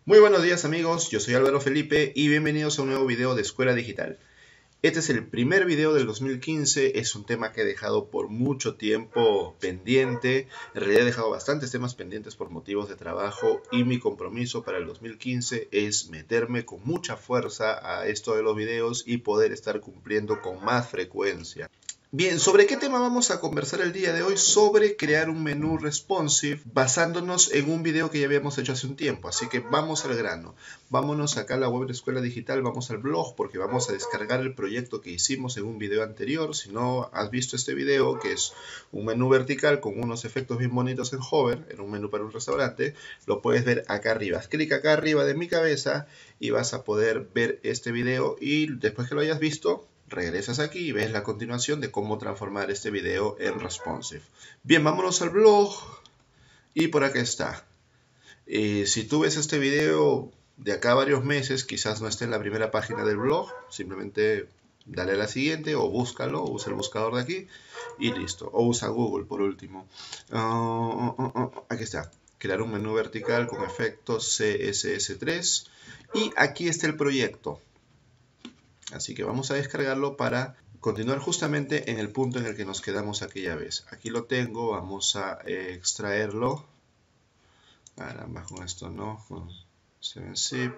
Muy buenos días amigos, yo soy Álvaro Felipe y bienvenidos a un nuevo video de Escuela Digital. Este es el primer video del 2015, es un tema que he dejado por mucho tiempo pendiente. En realidad he dejado bastantes temas pendientes por motivos de trabajo y mi compromiso para el 2015 es meterme con mucha fuerza a esto de los videos y poder estar cumpliendo con más frecuencia. Bien, ¿sobre qué tema vamos a conversar el día de hoy? Sobre crear un menú responsive basándonos en un video que ya habíamos hecho hace un tiempo. Así que vamos al grano. Vámonos acá a la web de Escuela Digital, vamos al blog porque vamos a descargar el proyecto que hicimos en un video anterior. Si no has visto este video, que es un menú vertical con unos efectos bien bonitos en hover, en un menú para un restaurante, lo puedes ver acá arriba. Haz clic acá arriba de mi cabeza y vas a poder ver este video y después que lo hayas visto, regresas aquí y ves la continuación de cómo transformar este video en responsive. Bien, vámonos al blog y por acá está. Si tú ves este video de acá a varios meses, quizás no esté en la primera página del blog, simplemente dale a la siguiente o búscalo, usa el buscador de aquí y listo. O usa Google por último. Aquí está. Crear un menú vertical con efectos CSS3 y aquí está el proyecto. Así que vamos a descargarlo para continuar justamente en el punto en el que nos quedamos aquella vez. Aquí lo tengo, vamos a extraerlo. Caramba, con esto no, con 7zip.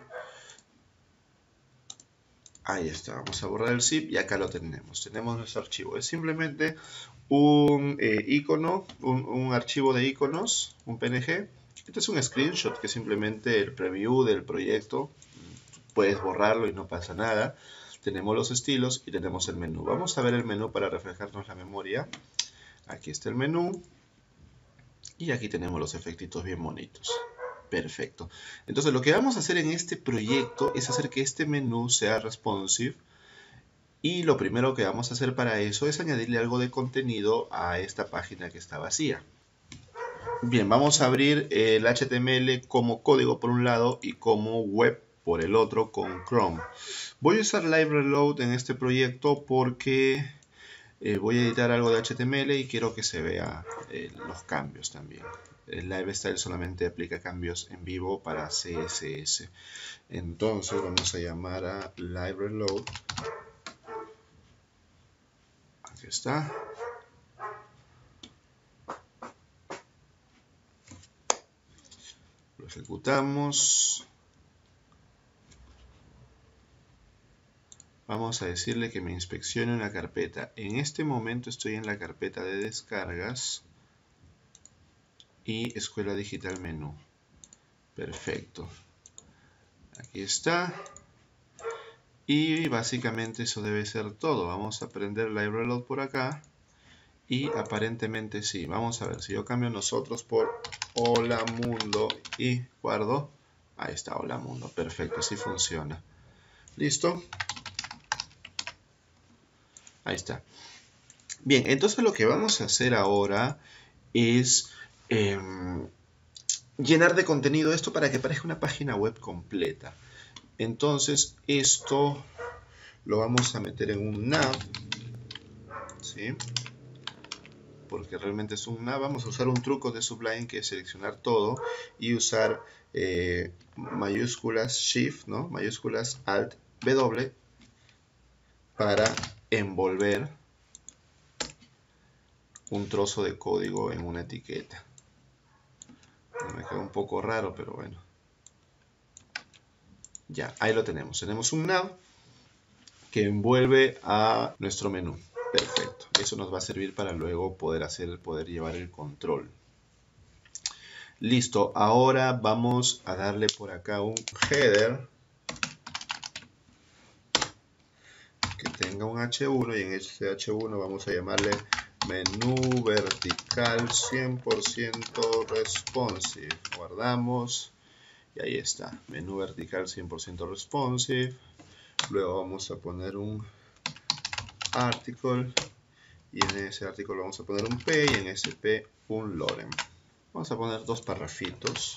Ahí está, vamos a borrar el zip y acá lo tenemos. Tenemos nuestro archivo. Es simplemente un icono, un archivo de iconos, un PNG. Este es un screenshot que es simplemente el preview del proyecto. Puedes borrarlo y no pasa nada. Tenemos los estilos y tenemos el menú. Vamos a ver el menú para reflejarnos la memoria. Aquí está el menú. Y aquí tenemos los efectitos bien bonitos. Perfecto. Entonces lo que vamos a hacer en este proyecto es hacer que este menú sea responsive. Y lo primero que vamos a hacer para eso es añadirle algo de contenido a esta página que está vacía. Bien, vamos a abrir el HTML como código por un lado y como web por el otro con Chrome. Voy a usar Live Reload en este proyecto porque voy a editar algo de HTML y quiero que se vea los cambios también. El Live Style solamente aplica cambios en vivo para CSS. Entonces vamos a llamar a Live Reload. Aquí está. Lo ejecutamos. Vamos a decirle que me inspeccione una carpeta. En este momento estoy en la carpeta de descargas y Escuela Digital Menú. Perfecto. Aquí está. Y básicamente eso debe ser todo. Vamos a prender Live Reload por acá. Y aparentemente sí. Vamos a ver. Si yo cambio nosotros por Hola Mundo y guardo. Ahí está, Hola Mundo. Perfecto, así funciona. ¿Listo? Ahí está. Bien, entonces lo que vamos a hacer ahora es llenar de contenido esto para que parezca una página web completa. Entonces esto lo vamos a meter en un nav, ¿sí? Porque realmente es un nav. Vamos a usar un truco de Sublime que es seleccionar todo y usar mayúsculas Shift, ¿no? Mayúsculas Alt W para envolver un trozo de código en una etiqueta. Me queda un poco raro, pero bueno. Ya, ahí lo tenemos. Tenemos un nav que envuelve a nuestro menú. Perfecto. Eso nos va a servir para luego poder llevar el control. Listo. Ahora vamos a darle por acá un header que tenga un H1 y en ese H1 vamos a llamarle menú vertical 100% responsive. Guardamos y ahí está. Menú vertical 100% responsive. Luego vamos a poner un article y en ese artículo vamos a poner un P y en ese P un lorem. Vamos a poner dos parrafitos.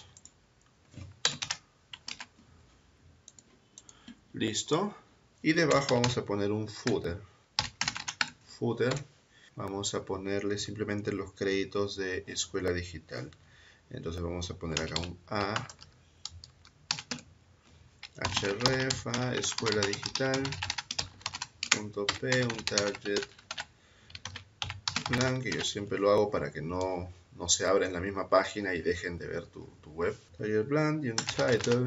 Listo. Y debajo vamos a poner un footer. Footer. Vamos a ponerle simplemente los créditos de Escuela Digital. Entonces vamos a poner acá un A, href a escuela digital .p, un target plan, que yo siempre lo hago para que no se abra en la misma página y dejen de ver tu web. Target plan y un title,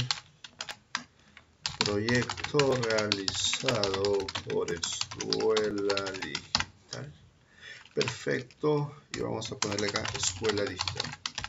proyecto realizado por escuela digital. Perfecto, y vamos a ponerle acá escuela digital.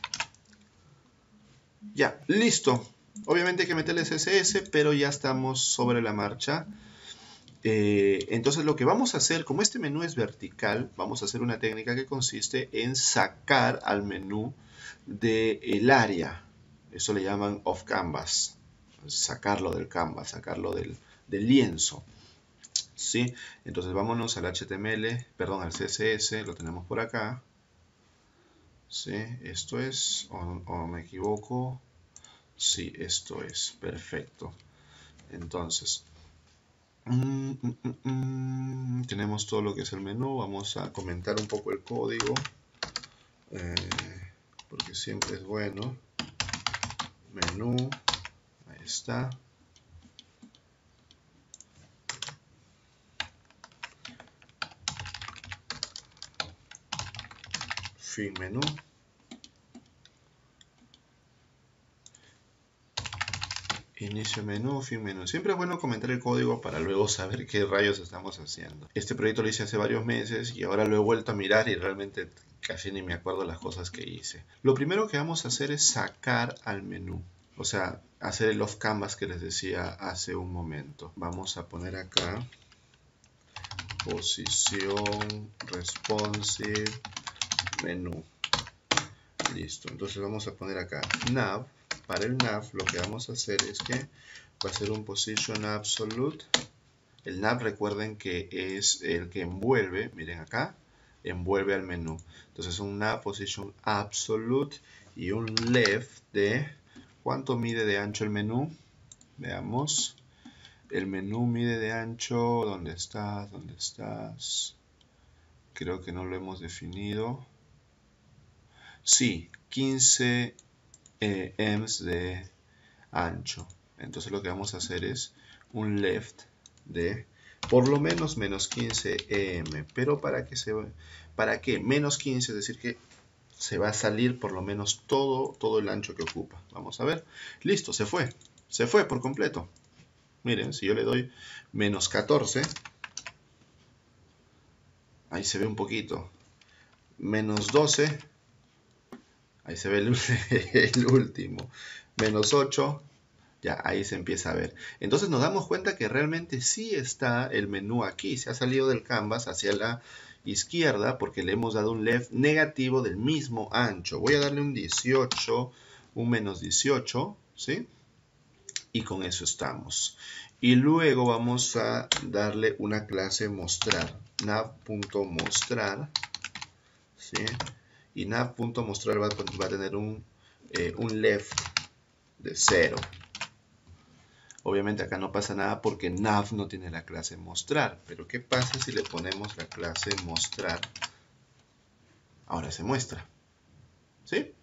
Ya, listo. Obviamente hay que meterle CSS, pero ya estamos sobre la marcha. Entonces lo que vamos a hacer, como este menú es vertical, vamos a hacer una técnica que consiste en sacar al menú del área. Eso le llaman off canvas. Sacarlo del canvas, sacarlo del lienzo. ¿Sí? Entonces vámonos al HTML, perdón, al CSS, lo tenemos por acá. ¿Sí? Esto es, o me equivoco. Sí, esto es, perfecto. Entonces, tenemos todo lo que es el menú. Vamos a comentar un poco el código, porque siempre es bueno. Menú, ahí está. Fin menú. Inicio menú, fin menú. Siempre es bueno comentar el código para luego saber qué rayos estamos haciendo. Este proyecto lo hice hace varios meses y ahora lo he vuelto a mirar y realmente casi ni me acuerdo las cosas que hice. Lo primero que vamos a hacer es sacar al menú. O sea, hacer el off canvas que les decía hace un momento. Vamos a poner acá posición responsive menú. Listo. Entonces vamos a poner acá nav. Para el nav lo que vamos a hacer es que va a ser un position absolute. El nav, recuerden que es el que envuelve, miren acá, envuelve al menú. Entonces un nav position absolute y un left de, ¿cuánto mide de ancho el menú? Veamos. El menú mide de ancho, ¿dónde estás? ¿Dónde estás? Creo que no lo hemos definido. Sí, 15 ems de ancho. Entonces lo que vamos a hacer es un left de por lo menos menos 15 em. Pero ¿para qué? Menos 15, es decir que se va a salir por lo menos todo el ancho que ocupa. Vamos a ver. Listo, se fue. Se fue por completo. Miren, si yo le doy menos 14, ahí se ve un poquito. Menos 12, ahí se ve el último. Menos 8, ya ahí se empieza a ver. Entonces nos damos cuenta que realmente sí está el menú aquí. Se ha salido del canvas hacia la izquierda porque le hemos dado un left negativo del mismo ancho. Voy a darle un 18, un menos 18, ¿sí? Y con eso estamos. Y luego vamos a darle una clase mostrar. nav.mostrar, ¿sí? Y nav.mostrar va a tener un left de 0. Obviamente acá no pasa nada porque nav no tiene la clase mostrar. Pero ¿qué pasa si le ponemos la clase mostrar? Ahora se muestra. ¿Sí?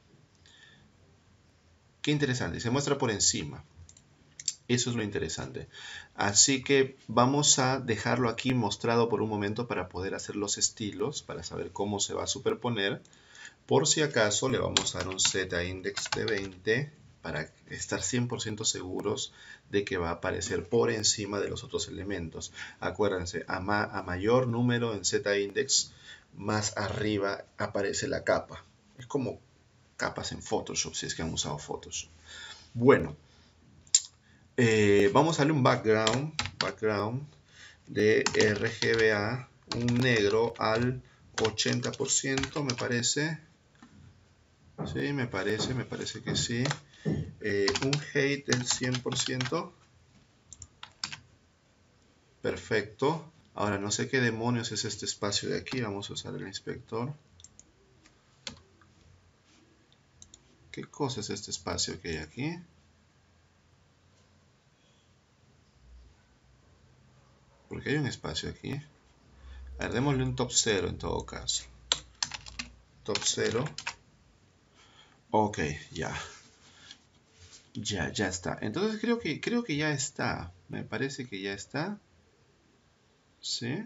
Qué interesante. Se muestra por encima. Eso es lo interesante. Así que vamos a dejarlo aquí mostrado por un momento para poder hacer los estilos, para saber cómo se va a superponer. Por si acaso le vamos a dar un zIndex de 20 para estar 100% seguros de que va a aparecer por encima de los otros elementos. Acuérdense, a mayor número en zIndex, más arriba aparece la capa. Es como capas en Photoshop, si es que han usado Photoshop. Bueno. Vamos a darle un background de RGBA, un negro al 80%, me parece. Sí, me parece que sí. Un height del 100%. Perfecto. Ahora no sé qué demonios es este espacio de aquí. Vamos a usar el inspector. ¿Qué cosa es este espacio que hay aquí? Porque hay un espacio aquí. A ver, démosle un top 0 en todo caso. Top 0. Ok, ya. Ya está. Entonces creo que ya está. Me parece que ya está. ¿Sí?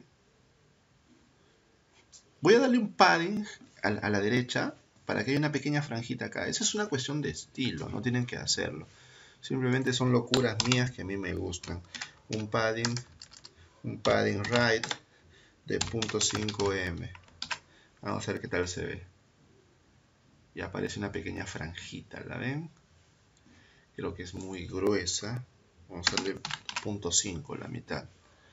Voy a darle un padding a la derecha para que haya una pequeña franjita acá. Esa es una cuestión de estilo, no tienen que hacerlo. Simplemente son locuras mías que a mí me gustan. Un padding right de 0.5 m. Vamos a ver qué tal se ve. Y aparece una pequeña franjita, ¿la ven? Creo que es muy gruesa. Vamos a darle 0.5, la mitad.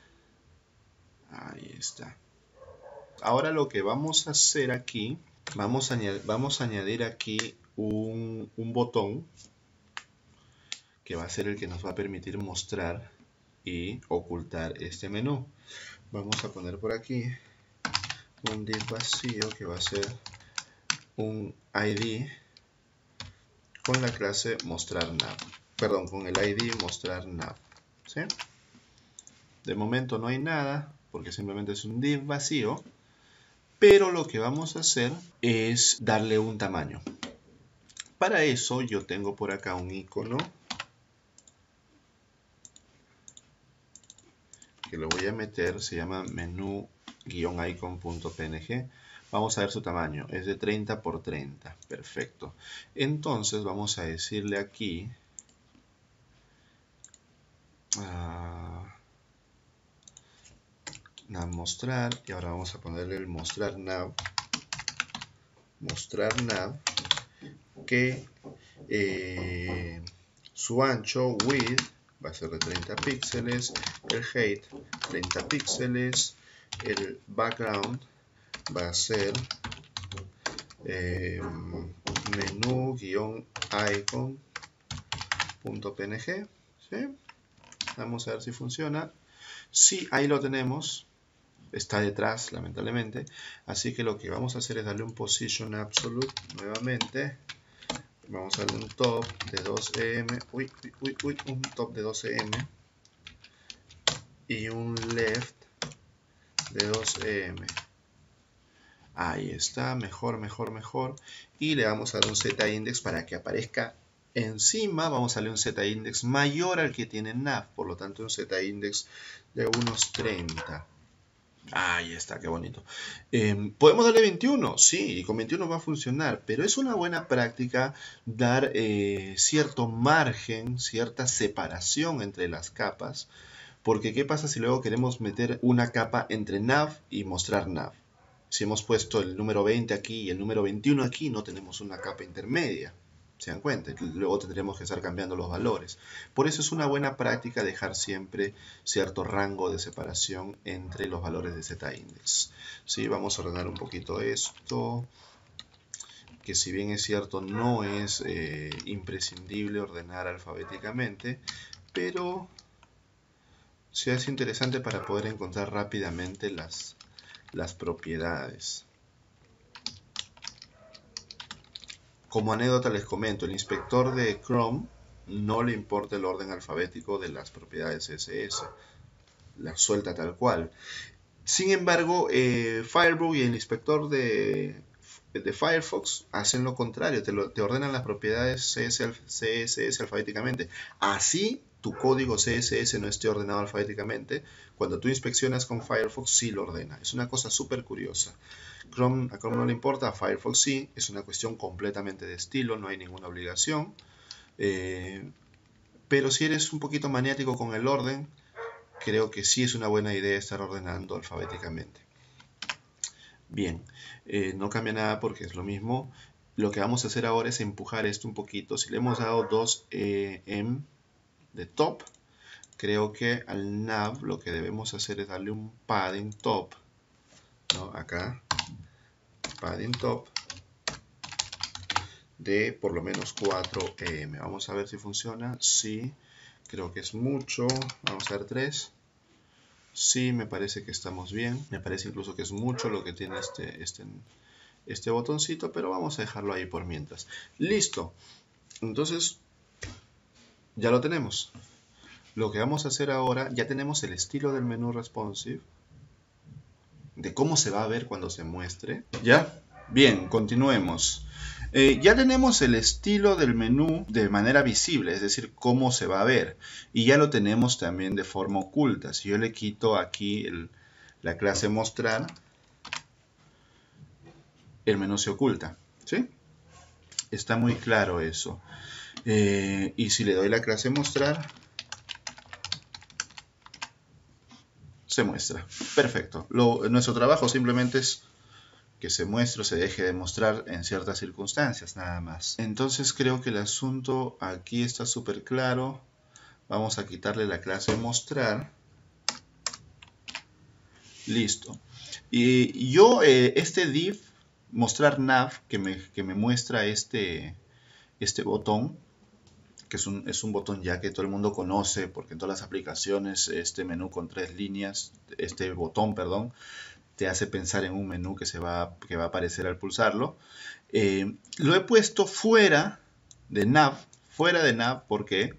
Ahí está. Ahora lo que vamos a hacer aquí, vamos a añadir aquí un botón que va a ser el que nos va a permitir mostrar y ocultar este menú. Vamos a poner por aquí un div vacío que va a ser un ID con la clase mostrar nav. Perdón, con el ID mostrar nav. ¿Sí? De momento no hay nada porque simplemente es un div vacío. Pero lo que vamos a hacer es darle un tamaño. Para eso yo tengo por acá un icono que lo voy a meter, se llama menú-icon.png. Vamos a ver su tamaño, es de 30 por 30, perfecto. Entonces vamos a decirle aquí nav mostrar, y ahora vamos a ponerle el mostrar nav, que su ancho width va a ser de 30 píxeles, el height 30 píxeles, el background va a ser menú-icon.png. ¿Sí? Vamos a ver si funciona. Sí, ahí lo tenemos. Está detrás, lamentablemente. Así que lo que vamos a hacer es darle un position absolute nuevamente. Vamos a darle un top de 2em. Un top de 2em. Y un left de 2em. Ahí está, mejor. Y le vamos a dar un z-index para que aparezca encima. Vamos a darle un z-index mayor al que tiene nav. Por lo tanto, un z-index de unos 30. Ahí está, qué bonito. ¿Podemos darle 21? Sí, y con 21 va a funcionar, pero es una buena práctica dar cierto margen, cierta separación entre las capas, porque ¿qué pasa si luego queremos meter una capa entre nav y mostrar nav? Si hemos puesto el número 20 aquí y el número 21 aquí, no tenemos una capa intermedia. ¿Se dan cuenta? Luego tendremos que estar cambiando los valores. Por eso es una buena práctica dejar siempre cierto rango de separación entre los valores de z-index. ¿Sí? Vamos a ordenar un poquito esto, que si bien es cierto no es imprescindible ordenar alfabéticamente, pero sí es interesante para poder encontrar rápidamente las propiedades. Como anécdota les comento, el inspector de Chrome no le importa el orden alfabético de las propiedades CSS, las suelta tal cual. Sin embargo, Firebug y el inspector de Firefox hacen lo contrario, te ordenan las propiedades CSS alfabéticamente. Así tu código CSS no esté ordenado alfabéticamente, cuando tú inspeccionas con Firefox sí lo ordena. Es una cosa súper curiosa. A Chrome no le importa, a Firefox sí, es una cuestión completamente de estilo, no hay ninguna obligación. Pero si eres un poquito maniático con el orden, creo que sí es una buena idea estar ordenando alfabéticamente. Bien, no cambia nada porque es lo mismo. Lo que vamos a hacer ahora es empujar esto un poquito. Si le hemos dado 2em de top, creo que al nav lo que debemos hacer es darle un padding top, ¿no? Acá, padding top de por lo menos 4em. Vamos a ver si funciona. Sí, creo que es mucho. Vamos a ver 3. Sí, me parece que estamos bien. Me parece incluso que es mucho lo que tiene este botoncito, pero vamos a dejarlo ahí por mientras. Listo. Entonces, ya lo tenemos. Lo que vamos a hacer ahora, ya tenemos el estilo del menú responsive, de cómo se va a ver cuando se muestre. ¿Ya? Bien, continuemos. Ya tenemos el estilo del menú de manera visible, es decir, cómo se va a ver. Y ya lo tenemos también de forma oculta. Si yo le quito aquí la clase mostrar, el menú se oculta, ¿sí? Está muy claro eso. Y si le doy la clase mostrar, se muestra. Perfecto. Nuestro trabajo simplemente es que se muestre o se deje de mostrar en ciertas circunstancias, nada más. Entonces creo que el asunto aquí está súper claro. Vamos a quitarle la clase mostrar. Listo. Y yo, este div, mostrar nav, que me muestra este botón, que es un botón ya que todo el mundo conoce, porque en todas las aplicaciones este menú con 3 líneas, este botón, perdón, te hace pensar en un menú que va a aparecer al pulsarlo. Lo he puesto fuera de nav, porque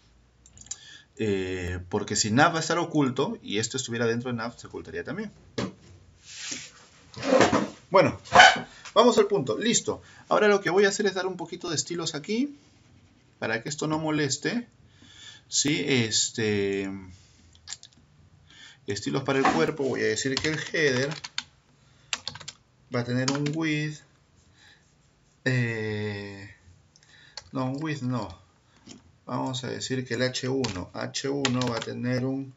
si nav va a estar oculto y esto estuviera dentro de nav, se ocultaría también. Bueno, vamos al punto. Listo. Ahora lo que voy a hacer es dar un poquito de estilos aquí, para que esto no moleste. ¿Sí? Estilos para el cuerpo. Voy a decir que el header va a tener un width. No, un width no. Vamos a decir que el H1 va a tener un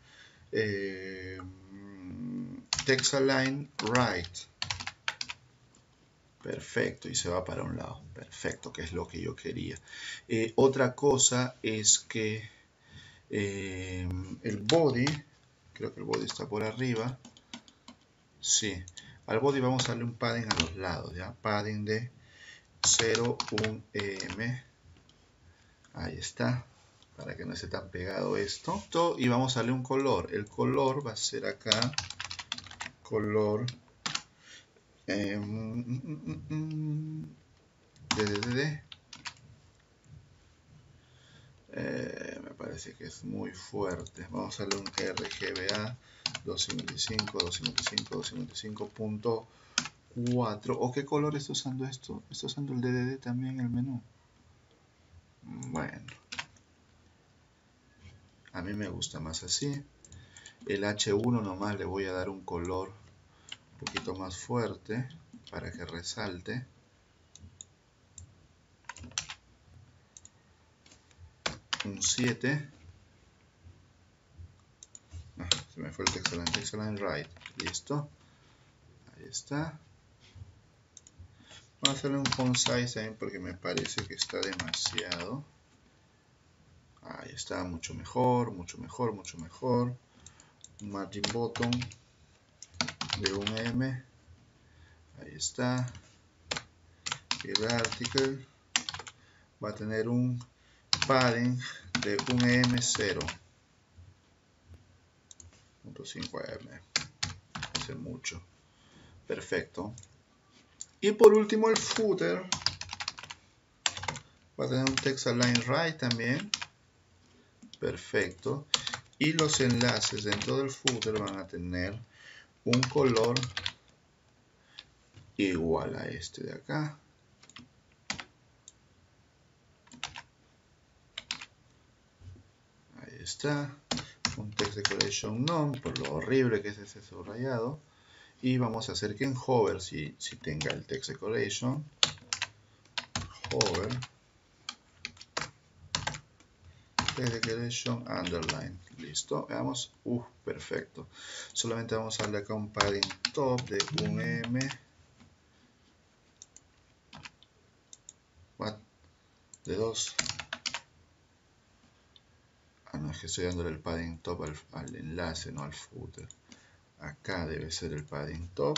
text align right. Perfecto, y se va para un lado. Perfecto, que es lo que yo quería. Otra cosa es que el body, creo que el body está por arriba. Sí, al body vamos a darle un padding a los lados, ¿ya? Padding de 0,1 em. Ahí está, para que no esté tan pegado esto. Y vamos a darle un color. El color va a ser acá, color me parece que es muy fuerte. Vamos a darle un RGBA 255.4. ¿O qué color está usando esto? ¿Está usando el DDD también el menú? Bueno, a mí me gusta más así. El H1 nomás le voy a dar un color un poquito más fuerte para que resalte. Un 7. Se me fue el text align right. Listo. Ahí está. Vamos a hacerle un font size también porque me parece que está demasiado. Ahí está, mucho mejor, mucho mejor, mucho mejor. Un margin bottom de 1 em. Ahí está. Y el article va a tener un padding de 1 em 0.5 em. Hace mucho. Perfecto. Y por último el footer va a tener un text align right también. Perfecto. Y los enlaces dentro del footer van a tener un color igual a este de acá. Ahí está. Un text decoration none, por lo horrible que es ese subrayado. Y vamos a hacer que en hover si tenga el text decoration. Hover. Text decoration underline. Listo. Veamos. Perfecto. Solamente vamos a darle acá un padding top de 1 em. De 2. No, es que estoy dándole el padding top al enlace, no al footer. Acá debe ser el padding top.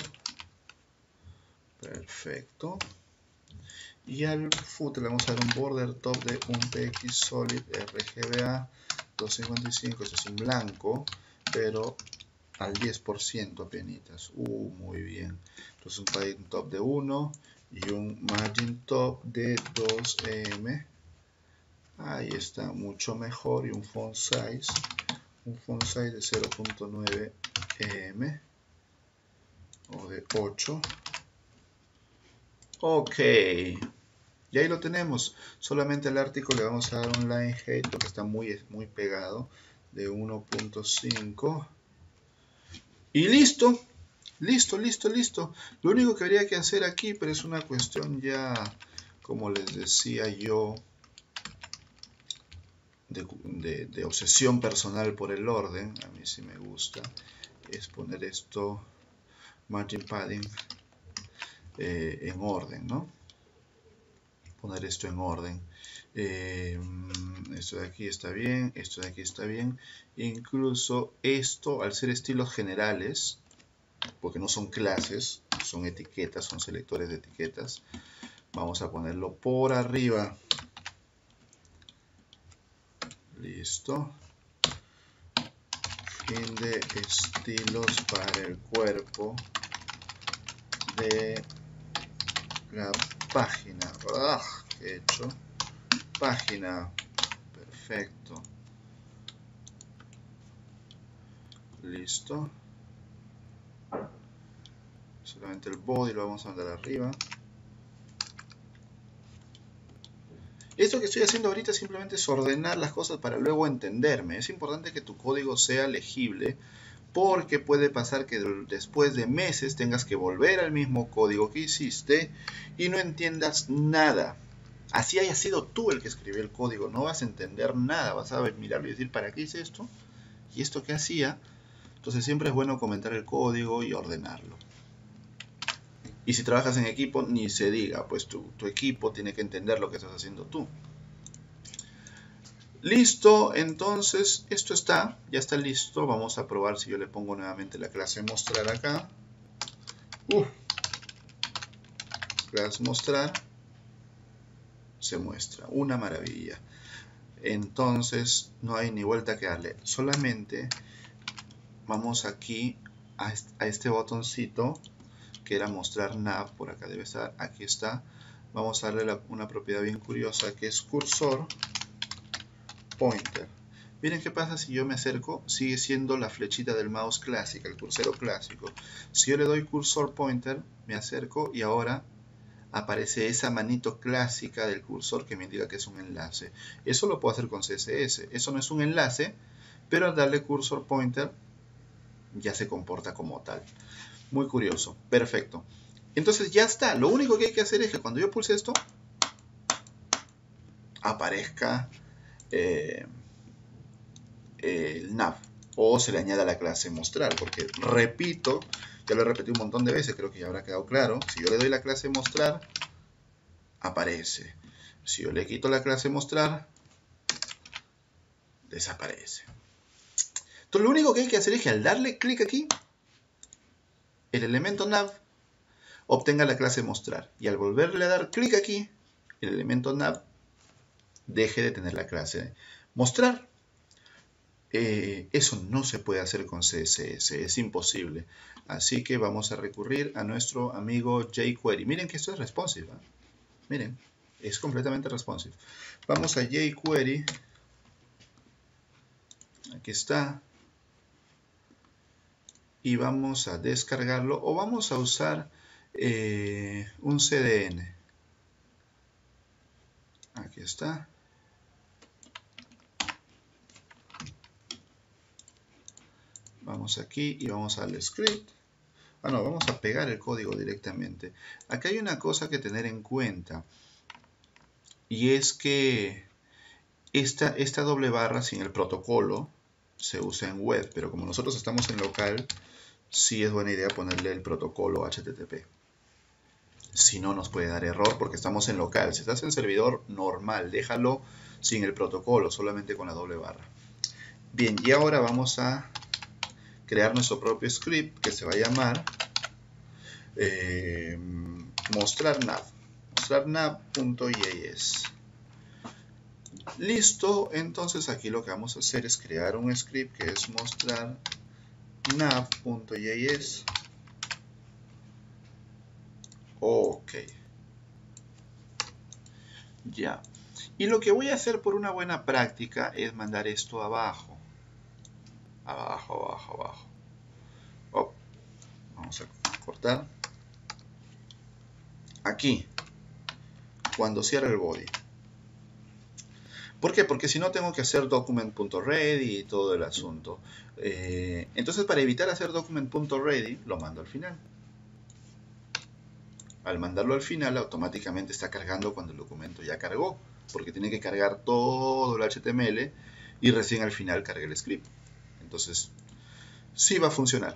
Perfecto. Y al footer le vamos a dar un border top de un PX Solid RGBA 255. Este es un blanco, pero al 10% apenitas. Muy bien. Entonces un padding top de 1 y un margin top de 2 em. Ahí está, mucho mejor. Y un font size de 0.9 em o de 8. Ok, Y ahí lo tenemos. Solamente al artículo le vamos a dar un line height porque está muy pegado, de 1.5. Y listo. Listo, listo, listo. Lo único que habría que hacer aquí, pero es una cuestión ya, como les decía yo, de obsesión personal por el orden. A mí sí me gusta. Es poner esto, margin padding, en orden, ¿no? Poner esto en orden. Esto de aquí está bien, esto de aquí está bien. Incluso esto, al ser estilos generales, porque no son clases, son etiquetas, son selectores de etiquetas, vamos a ponerlo por arriba. Listo. Fin de estilos para el cuerpo de la página. ¿Qué he hecho? Página. Perfecto. Listo. Solamente el body lo vamos a mandar arriba. Esto que estoy haciendo ahorita simplemente es ordenar las cosas para luego entenderme. Es importante que tu código sea legible, porque puede pasar que después de meses tengas que volver al mismo código que hiciste y no entiendas nada. Así haya sido tú el que escribió el código, no vas a entender nada. Vas a mirarlo y decir, ¿para qué hice esto? ¿Y esto qué hacía? Entonces siempre es bueno comentar el código y ordenarlo. Y si trabajas en equipo, ni se diga, pues tu equipo tiene que entender lo que estás haciendo tú. Listo, entonces esto ya está listo. Vamos a probar si yo le pongo nuevamente la clase mostrar acá. Clase mostrar. Se muestra, una maravilla. Entonces no hay ni vuelta que darle. Solamente vamos aquí a este botoncito que era mostrar nav, por acá debe estar, aquí está. Vamos a darle una propiedad bien curiosa que es cursor pointer. Miren qué pasa si yo me acerco, sigue siendo la flechita del mouse clásica, el cursero clásico. Si yo le doy cursor pointer, me acerco y ahora aparece esa manito clásica del cursor que me indica que es un enlace. Eso lo puedo hacer con CSS. Eso no es un enlace, pero al darle cursor pointer ya se comporta como tal. Muy curioso. Perfecto. Entonces ya está. Lo único que hay que hacer es que cuando yo pulse esto, aparezca el nav. O se le añada la clase mostrar. Porque repito, ya lo he repetido un montón de veces, creo que ya habrá quedado claro. Si yo le doy la clase mostrar, aparece. Si yo le quito la clase mostrar, desaparece. Entonces lo único que hay que hacer es que al darle clic aquí, el elemento nav obtenga la clase mostrar. Y al volverle a dar clic aquí, el elemento nav deje de tener la clase mostrar. Eso no se puede hacer con CSS, es imposible. Así que vamos a recurrir a nuestro amigo jQuery. Miren que esto es responsive, ¿eh? Miren, es completamente responsive. Vamos a jQuery. Aquí está. Y vamos a descargarlo o vamos a usar un CDN. Aquí está. Vamos aquí y vamos al script. No, vamos a pegar el código directamente. Acá hay una cosa que tener en cuenta. Y es que esta doble barra sin el protocolo se usa en web. Pero como nosotros estamos en local, sí es buena idea ponerle el protocolo HTTP. Si no, nos puede dar error porque estamos en local. Si estás en servidor normal, déjalo sin el protocolo, solamente con la doble barra. Bien, y ahora vamos a crear nuestro propio script que se va a llamar mostrar nav.js. Listo, entonces aquí lo que vamos a hacer es crear un script que es mostrar nav.js. Ok. Ya. Y lo que voy a hacer por una buena práctica es mandar esto abajo. Abajo. Oh, vamos a cortar. Aquí. cuando cierre el body. ¿Por qué? Porque si no tengo que hacer document.ready y todo el asunto. Entonces, para evitar hacer document.ready, lo mando al final. Al mandarlo al final, automáticamente está cargando cuando el documento ya cargó, porque tiene que cargar todo el HTML y recién al final cargue el script. Entonces, sí va a funcionar.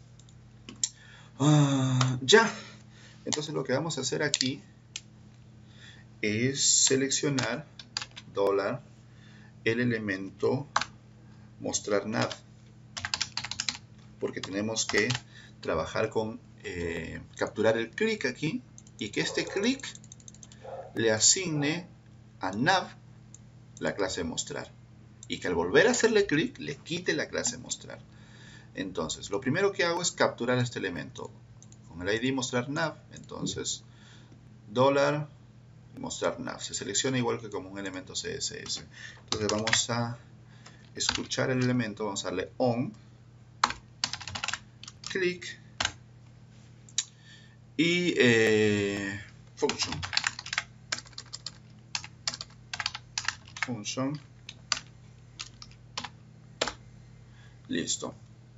Ya. Entonces, lo que vamos a hacer aquí es seleccionar el elemento mostrar nav, porque tenemos que trabajar con capturar el click aquí y que este click le asigne a nav la clase mostrar y que al volver a hacerle clic le quite la clase mostrar. Entonces lo primero que hago es capturar este elemento con el ID mostrar nav. Entonces dólar mostrar nav se selecciona igual que como un elemento CSS. Entonces vamos a escuchar el elemento, vamos a darle on, click y function, listo.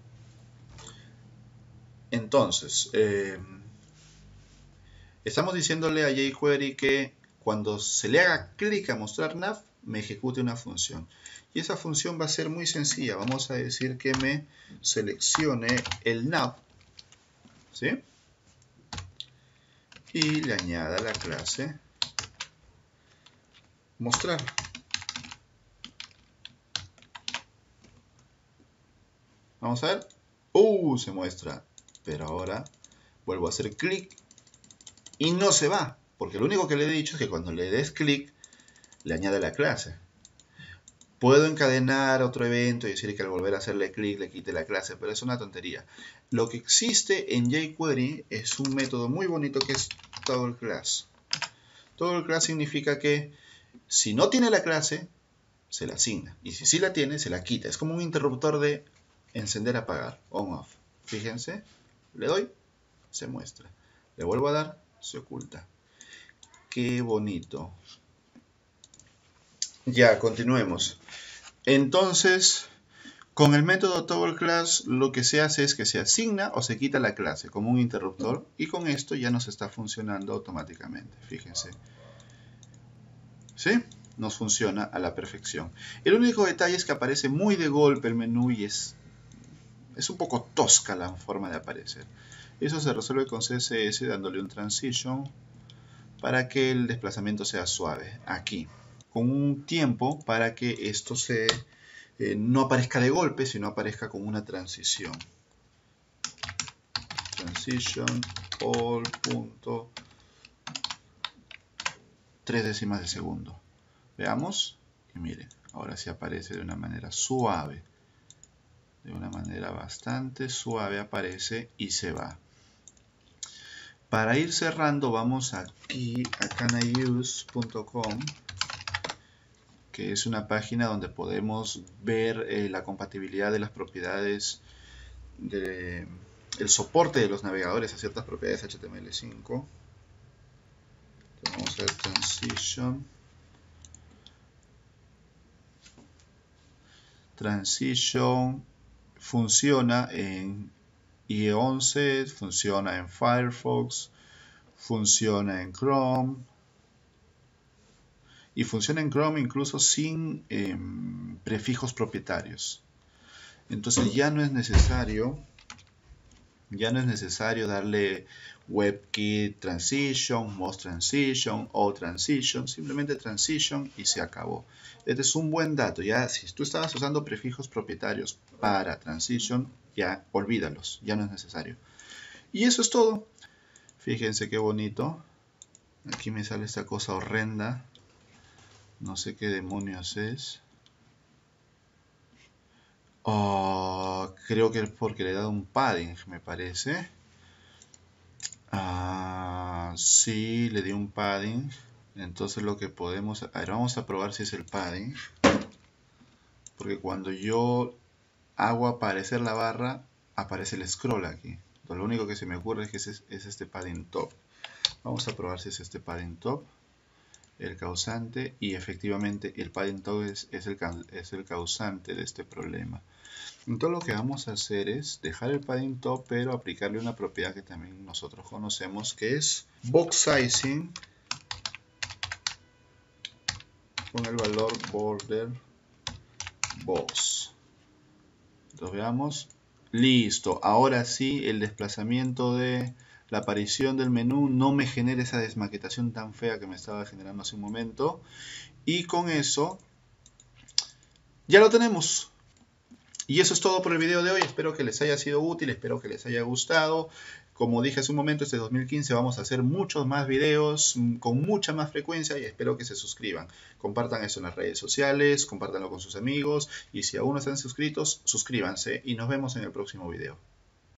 Entonces estamos diciéndole a jQuery que cuando se le haga clic a mostrar nav me ejecute una función, y esa función va a ser muy sencilla. Vamos a decir que me seleccione el nav, ¿sí? Y le añada la clase mostrar. Vamos a ver. Se muestra. Pero ahora vuelvo a hacer clic y no se va, porque lo único que le he dicho es que cuando le des clic le añade la clase. Puedo encadenar otro evento y decir que al volver a hacerle clic le quite la clase, pero es una tontería. Lo que existe en jQuery es un método muy bonito que es toggle class. Toggle class significa que si no tiene la clase, se la asigna. Y si sí la tiene, se la quita. Es como un interruptor de encender, apagar, on-off. Fíjense, le doy, se muestra. Le vuelvo a dar, se oculta. Qué bonito. Ya, continuemos. Entonces, con el método toggle class lo que se hace es que se asigna o se quita la clase como un interruptor, y con esto ya nos está funcionando automáticamente. Fíjense. ¿Sí? Nos funciona a la perfección. El único detalle es que aparece muy de golpe el menú y es un poco tosca la forma de aparecer. Eso se resuelve con CSS dándole un transition para que el desplazamiento sea suave. Aquí, con un tiempo para que esto no aparezca de golpe, sino aparezca como una transición. Transition all punto 3 décimas de segundo. Veamos y miren, ahora sí aparece de una manera suave. De una manera bastante suave aparece y se va. Para ir cerrando vamos aquí a caniuse.com, que es una página donde podemos ver la compatibilidad de las propiedades del soporte de los navegadores a ciertas propiedades HTML5. Vamos a ver transition funciona en IE11, funciona en Firefox, funciona en Chrome, y funciona en Chrome incluso sin prefijos propietarios. Entonces ya no es necesario darle WebKit Transition, Most Transition o Transition, simplemente Transition y se acabó. Este es un buen dato. Ya si tú estabas usando prefijos propietarios para Transition, ya olvídalos, ya no es necesario. Y eso es todo. Fíjense qué bonito. Aquí me sale esta cosa horrenda. No sé qué demonios es. Creo que es porque le he dado un padding, me parece. Sí, le di un padding. Entonces lo que podemos... A ver, vamos a probar si es el padding. Porque cuando yo hago aparecer la barra, aparece el scroll aquí. Entonces lo único que se me ocurre es que es este padding top. Vamos a probar si es este padding top. el causante, y efectivamente el padding top es el causante de este problema. Entonces lo que vamos a hacer es dejar el padding top, pero aplicarle una propiedad que también nosotros conocemos, que es box sizing con el valor border box. Entonces veamos, listo, ahora sí el desplazamiento de la aparición del menú no me genera esa desmaquetación tan fea que me estaba generando hace un momento, y con eso ya lo tenemos. Y eso es todo por el video de hoy. Espero que les haya sido útil, espero que les haya gustado. Como dije hace un momento, este 2015 vamos a hacer muchos más videos con mucha más frecuencia, y espero que se suscriban. Compartan eso en las redes sociales, compártanlo con sus amigos, y si aún no están suscritos, suscríbanse y nos vemos en el próximo video.